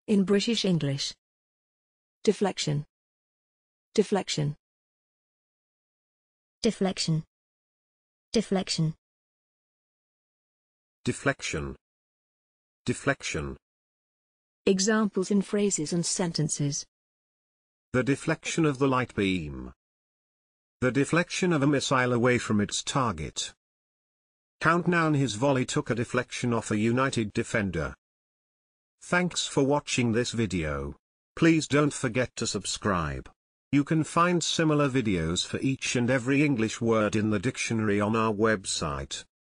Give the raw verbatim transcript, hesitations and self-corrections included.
In British English. Deflection. Deflection. Deflection. Deflection. Deflection. Deflection. Examples in phrases and sentences. The deflection of the light beam. The deflection of a missile away from its target. Countdown: his volley took a deflection off a United defender. Thanks for watching this video. Please don't forget to subscribe. You can find similar videos for each and every English word in the dictionary on our website.